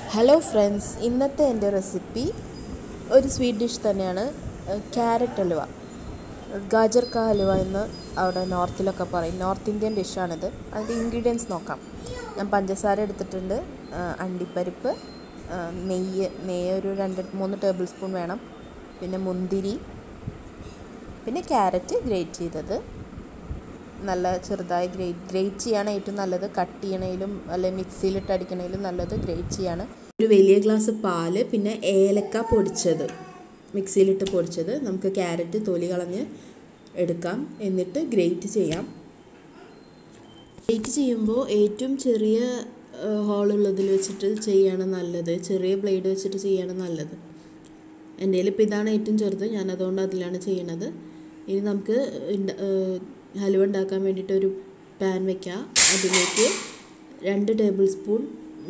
Hello friends, ഇന്നത്തെ എൻ്റെ recipe ഒരു സ്വീറ്റ് ഡിഷ് തന്നെയാണ്. ക്യാരറ്റ് ഹൽവ, ഗാജർ കാ ഹൽവ എന്ന് അവിടെ നോർത്തിലൊക്കെ പറയും. നോർത്ത് ഇന്ത്യൻ ഡിഷാണിത്. അതിൻ്റെ ഇൻഗ്രീഡിയൻസ് നോക്കാം. ഞാൻ പഞ്ചസാര എടുത്തിട്ടുണ്ട്, അണ്ടിപ്പരിപ്പ്, നെയ്യ് ഒരു 2-3 ടേബിൾ സ്പൂൺ വേണം, പിന്നെ മുന്തിരി, പിന്നെ ക്യാരറ്റ് ഗ്രേറ്റ് ചെയ്തത്, നല്ല ചെറുതായി ഗ്രേറ്റ് ചെയ്യാണ് ഏറ്റവും നല്ലത്. കട്ട് ചെയ്യണേലും അല്ലെങ്കിൽ മിക്സിയിലിട്ട് അടിക്കണേലും നല്ലത് ഗ്രേറ്റ് ചെയ്യാണ്. ഒരു വലിയ ഗ്ലാസ് പാല്, പിന്നെ ഏലക്ക പൊടിച്ചത്, മിക്സിയിലിട്ട് പൊടിച്ചത്. നമുക്ക് ക്യാരറ്റ് തൊലി കളഞ്ഞ് എടുക്കാം, എന്നിട്ട് ഗ്രേറ്റ് ചെയ്യാം. ഗ്രേറ്റ് ചെയ്യുമ്പോൾ ഏറ്റവും ചെറിയ ഹോളുള്ളതിൽ വെച്ചിട്ട് ചെയ്യാണ് നല്ലത്. ചെറിയ ബ്ലേഡ് വെച്ചിട്ട് ചെയ്യാണ് നല്ലത്. എൻ്റെ കയ്യിൽ ഇപ്പോൾ ഇതാണ് ഏറ്റവും ചെറുത്, ഞാനതുകൊണ്ട് അതിലാണ് ചെയ്യണത്. ഇനി നമുക്ക് ഹലുവ ഉണ്ടാക്കാൻ വേണ്ടിയിട്ട് ഒരു പാൻ വയ്ക്കാം. അതിലേക്ക് 2 ടേബിൾ സ്പൂൺ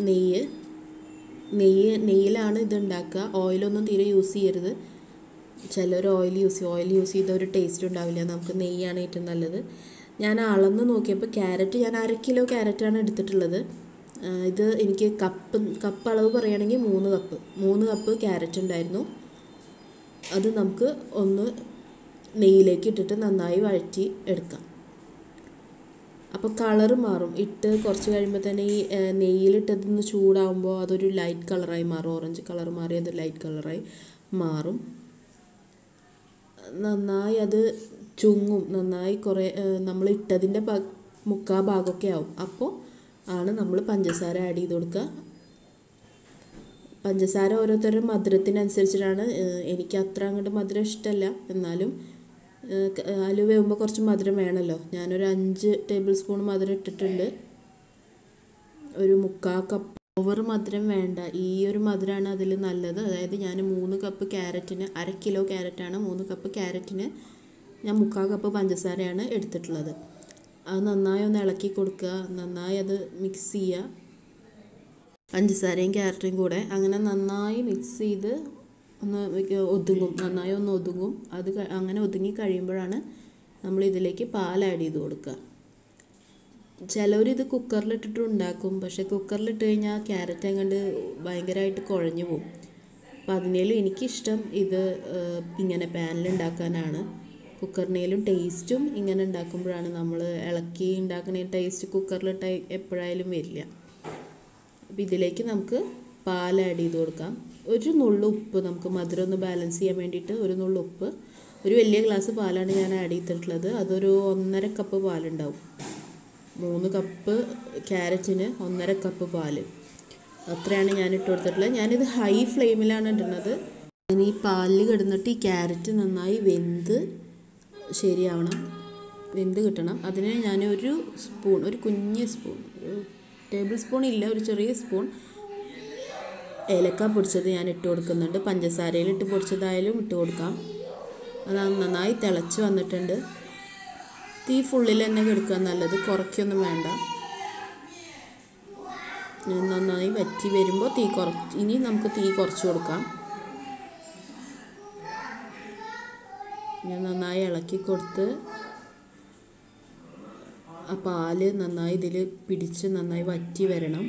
നെയ്യിലാണ് ഇത് ഉണ്ടാക്കുക. ഓയിലൊന്നും തീരെ യൂസ് ചെയ്യരുത്. ചിലർ ഓയിൽ യൂസ് ചെയ്ത ഒരു ടേസ്റ്റ് ഉണ്ടാവില്ല. നമുക്ക് നെയ്യാണ് ഏറ്റവും നല്ലത്. ഞാൻ അളന്ന് നോക്കിയപ്പോൾ ഞാൻ 1/2 കിലോ ക്യാരറ്റാണ് എടുത്തിട്ടുള്ളത്. ഇത് എനിക്ക് കപ്പ് അളവ് പറയുകയാണെങ്കിൽ 3 കപ്പ് ക്യാരറ്റ് ഉണ്ടായിരുന്നു. അത് നമുക്ക് ഒന്ന് നെയ്യിലേക്ക് ഇട്ടിട്ട് നന്നായി വഴറ്റി എടുക്കാം. അപ്പോൾ കളറ് മാറും. ഇട്ട് കുറച്ച് കഴിയുമ്പോൾ തന്നെ ഈ നെയ്യിലിട്ടതൊന്ന് ചൂടാകുമ്പോൾ അതൊരു ലൈറ്റ് കളറായി മാറും. ഓറഞ്ച് കളർ മാറി അത് ലൈറ്റ് കളറായി മാറും. നന്നായി അത് ചുങ്ങും. നന്നായി നമ്മൾ ഇട്ടതിൻ്റെ 1/4 ഭാഗമൊക്കെ ആവും. അപ്പോൾ ആണ് നമ്മൾ പഞ്ചസാര ആഡ് ചെയ്ത് കൊടുക്കുക. പഞ്ചസാര ഓരോരുത്തരുടെ മധുരത്തിനനുസരിച്ചിട്ടാണ്. എനിക്ക് അത്ര അങ്ങോട്ട് മധുരം ഇഷ്ടമല്ല, എന്നാലും ഹലുവ വേകുമ്പോൾ കുറച്ച് മധുരം വേണമല്ലോ. ഞാനൊരു 5 ടേബിൾ സ്പൂൺ മധുരം ഇട്ടിട്ടുണ്ട്. ഒരു 1/4 കപ്പ്. ഓവർ മധുരം വേണ്ട, ഈ ഒരു മധുരമാണ് അതിൽ നല്ലത്. അതായത് ഞാൻ 3 കപ്പ് ക്യാരറ്റിന് 1/2 കിലോ ക്യാരറ്റാണ്. 3 കപ്പ് ക്യാരറ്റിന് ഞാൻ 1/4 കപ്പ് പഞ്ചസാരയാണ് എടുത്തിട്ടുള്ളത്. അത് നന്നായി ഒന്ന് ഇളക്കി കൊടുക്കുക. നന്നായി അത് മിക്സ് ചെയ്യുക, പഞ്ചസാരയും ക്യാരറ്റും കൂടെ. അങ്ങനെ നന്നായി മിക്സ് ചെയ്ത് നന്നായി ഒന്ന് ഒതുങ്ങും. അത് അങ്ങനെ ഒതുങ്ങി കഴിയുമ്പോഴാണ് നമ്മൾ ഇതിലേക്ക് പാൽ ആഡ് ചെയ്ത് കൊടുക്കുക. ചിലവരിത് കുക്കറിലിട്ടിട്ട് ഉണ്ടാക്കും, പക്ഷേ കുക്കറിലിട്ട് കഴിഞ്ഞാൽ ക്യാരറ്റ് അങ്ങോട്ട് ഭയങ്കരമായിട്ട് കുഴഞ്ഞു പോകും. അപ്പോൾ അതിനേലും എനിക്കിഷ്ടം ഇത് ഇങ്ങനെ പാനിൽ ഉണ്ടാക്കാനാണ്. കുക്കറിനേലും ടേസ്റ്റും ഇങ്ങനെ ഉണ്ടാക്കുമ്പോഴാണ്. നമ്മൾ ഇളക്കി ഉണ്ടാക്കുന്ന ടേസ്റ്റ് കുക്കറിലിട്ട് എപ്പോഴായാലും വരില്ല. അപ്പോൾ ഇതിലേക്ക് നമുക്ക് പാൽ ആഡ് ചെയ്ത് കൊടുക്കാം. ഒരു നുള്ളു ഉപ്പ്, നമുക്ക് മധുരം ഒന്ന് ബാലൻസ് ചെയ്യാൻ വേണ്ടിയിട്ട് ഒരു നുള്ളു ഉപ്പ്. ഒരു വലിയ ഗ്ലാസ് പാലാണ് ഞാൻ ആഡ് ചെയ്തിട്ടുള്ളത്. അതൊരു 1.5 കപ്പ് പാലുണ്ടാവും. 3 കപ്പ് ക്യാരറ്റിന് 1.5 കപ്പ് പാല്, അത്രയാണ് ഞാൻ ഇട്ട് കൊടുത്തിട്ടുള്ളത്. ഞാനിത് ഹൈ ഫ്ലെയിമിലാണ് ഇടുന്നത്. ഇനി ഈ പാലിൽ കിടന്നിട്ട് ഈ ക്യാരറ്റ് നന്നായി വെന്ത് കിട്ടണം. അതിന് ഞാൻ ഒരു കുഞ്ഞ് സ്പൂൺ, ടേബിൾ സ്പൂൺ ഇല്ല, ഒരു ചെറിയ സ്പൂൺ ഏലക്ക പൊടിച്ചത് ഞാൻ ഇട്ട് കൊടുക്കുന്നുണ്ട്. പഞ്ചസാരയിലിട്ട് പൊടിച്ചതായാലും ഇട്ട് കൊടുക്കാം. അത് നന്നായി തിളച്ച് വന്നിട്ടുണ്ട്. തീ ഫുള്ളിൽ തന്നെ കിടക്കുക നല്ലത്, കുറയ്ക്കൊന്നും വേണ്ട. നന്നായി വറ്റി വരുമ്പോൾ ഇനി നമുക്ക് തീ കുറച്ച് കൊടുക്കാം. ഞാൻ നന്നായി ഇളക്കി കൊടുത്ത് ആ പാല് നന്നായി ഇതിൽ പിടിച്ച് നന്നായി വറ്റി വരണം.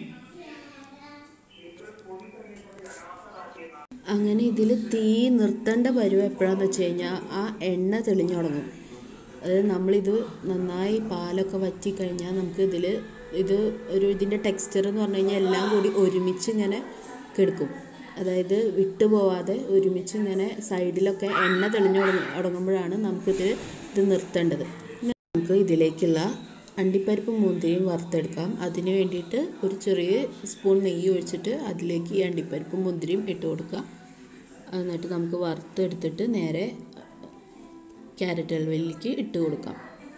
അങ്ങനെ ഇതിൽ തീ നിർത്തേണ്ട പരുവം എപ്പോഴാണെന്ന് വെച്ച് കഴിഞ്ഞാൽ ആ എണ്ണ തെളിഞ്ഞു തുടങ്ങും. അതായത് നമ്മളിത് നന്നായി പാലൊക്കെ വറ്റിക്കഴിഞ്ഞാൽ നമുക്ക് ഇതിൻ്റെ ടെക്സ്ചർ എന്ന് പറഞ്ഞു കഴിഞ്ഞാൽ എല്ലാം കൂടി ഒരുമിച്ച് ഇങ്ങനെ കിടക്കും. അതായത് വിട്ടു പോവാതെ ഒരുമിച്ച് ഇങ്ങനെ സൈഡിലൊക്കെ എണ്ണ തെളിഞ്ഞു തുടങ്ങുമ്പോഴാണ് ഇത് നിർത്തേണ്ടത്. നമുക്ക് ഇതിലേക്കുള്ള അണ്ടിപ്പരിപ്പും മുന്തിരിയും വറുത്തെടുക്കാം. അതിന് വേണ്ടിയിട്ട് ഒരു ചെറിയ സ്പൂൺ നെയ്യ് ഒഴിച്ചിട്ട് അതിലേക്ക് ഈ അണ്ടിപ്പരിപ്പും മുന്തിരിയും ഇട്ട് കൊടുക്കുക. എന്നിട്ട് നമുക്ക് വറുത്തെടുത്തിട്ട് നേരെ ക്യാരറ്റ് ഹൽവയിലേക്ക് ഇട്ട് കൊടുക്കാം.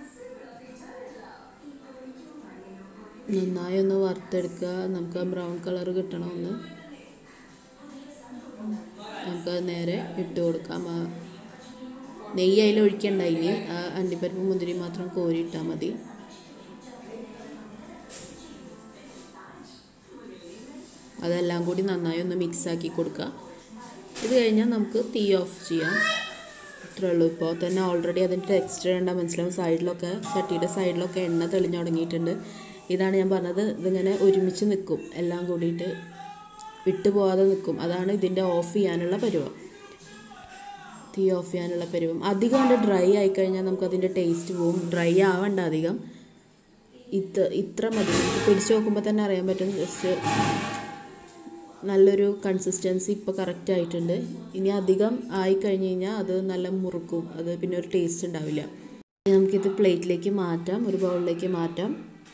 നന്നായി ഒന്ന് വറുത്തെടുക്കുക. നമുക്ക് ആ ബ്രൗൺ കളർ കിട്ടണമെന്ന് നമുക്ക് നേരെ ഇട്ട് കൊടുക്കാം. നെയ്യ് അതിൽ ഒഴിക്കണ്ടായി, ആ അണ്ടിപ്പരിപ്പും മുന്തിരി മാത്രം കോരിയിട്ടാൽ മതി. അതെല്ലാം കൂടി നന്നായി ഒന്ന് മിക്സാക്കി കൊടുക്കുക. ഇത് കഴിഞ്ഞാൽ നമുക്ക് തീ ഓഫ് ചെയ്യാം. ഇത്രയേ ഉള്ളൂ. ഇപ്പോൾ തന്നെ ഓൾറെഡി അതിൻ്റെ ടെക്സ്ചർ കണ്ടാൽ മനസ്സിലാവും. ചട്ടിയുടെ സൈഡിലൊക്കെ എണ്ണ തെളിഞ്ഞു തുടങ്ങിയിട്ടുണ്ട്. ഇതാണ് ഞാൻ പറഞ്ഞത്, ഇതിങ്ങനെ ഒരുമിച്ച് നിൽക്കും എല്ലാം കൂടിയിട്ട്. വിട്ടുപോകാതെ നിൽക്കും. അതാണ് ഇതിൻ്റെ ഓഫ് ചെയ്യാനുള്ള പരുവം. തീ ഓഫ് ചെയ്യാനുള്ള പരുവം. അധികം കൊണ്ട് ഡ്രൈ ആയിക്കഴിഞ്ഞാൽ നമുക്കതിൻ്റെ ടേസ്റ്റ് പോവും. ഡ്രൈ ആവണ്ട അധികം. ഇത്ര മതി. നമുക്ക് പിടിച്ച് നോക്കുമ്പോൾ തന്നെ അറിയാൻ പറ്റും. ജസ്റ്റ് നല്ലൊരു കൺസിസ്റ്റൻസി ഇപ്പോൾ കറക്റ്റ് ആയിട്ടുണ്ട്. ഇനി അധികം ആയിക്കഴിഞ്ഞ് കഴിഞ്ഞാൽ അത് നല്ല മുറുക്കും. അത് പിന്നെ ഒരു ടേസ്റ്റ് ഉണ്ടാവില്ല. നമുക്കിത് പ്ലേറ്റിലേക്ക് മാറ്റാം, ഒരു ബൗളിലേക്ക് മാറ്റാം.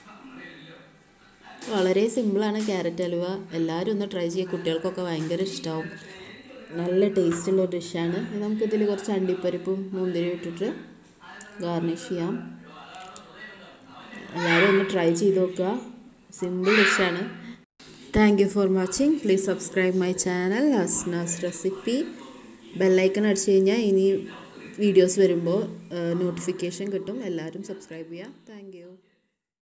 വളരെ സിമ്പിളാണ് ക്യാരറ്റ് ഹൽവ. എല്ലാവരും ഒന്ന് ട്രൈ ചെയ്യുക. കുട്ടികൾക്കൊക്കെ ഭയങ്കര ഇഷ്ടമാവും. നല്ല ടേസ്റ്റുള്ള ഡിഷാണ്. നമുക്കിതിൽ കുറച്ച് അണ്ടിപ്പരിപ്പും മുന്തിരിയും ഇട്ടിട്ട് ഗാർണിഷ് ചെയ്യാം. എല്ലാവരും ഒന്ന് ട്രൈ ചെയ്ത് നോക്കുക. സിമ്പിൾ ഡിഷാണ്. Thank you for watching. Please subscribe my channel Hasnas recipe. ബെല്ലൈക്കൺ അടിച്ച് കഴിഞ്ഞാൽ ഇനി വീഡിയോസ് വരുമ്പോൾ നോട്ടിഫിക്കേഷൻ കിട്ടും. എല്ലാവരും സബ്സ്ക്രൈബ് ചെയ്യുക. Thank U.